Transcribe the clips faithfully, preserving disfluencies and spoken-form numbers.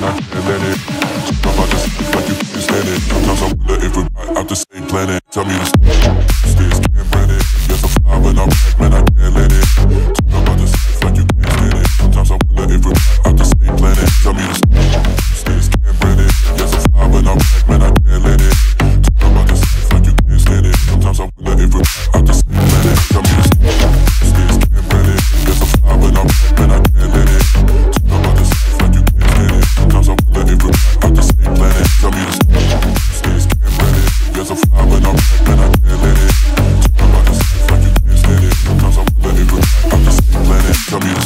I can't let it. Talk about this like you can't stand it. Sometimes I wonder if we're right out the same planet. Tell me to stay, can't brand it. Yes, I'm fly, but I'm back, man, I can't let it. Talk about this like you can't stand it. Sometimes I wonder if we're right out the same planet. Tell me to stay, can't brand it. Yes, I'm fly, but I'm back, man, I can't let it. Talk about this like you can't stand it. Sometimes I wonder if we're right out the same planet. Tell me to stay, can't brand it. Yes, I'm fly, but I'm back, man, I can't let it. Talk about this like you can't stand it. Sometimes I wonder if we're right out the same planet. Tell me to stay, can't brand it. Yes, I'm fly, but I'm back, man, I can't let it. Talk about this like you can't stand it. Sometimes I wonder if we're right out the same planet. Tell me to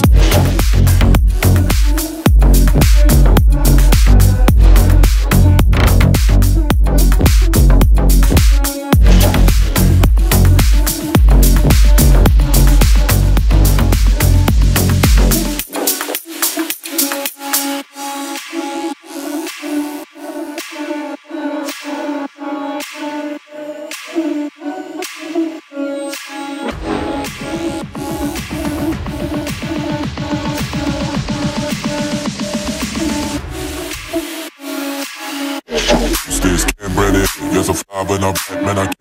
Yes, I'm fly, but I'm back, man, I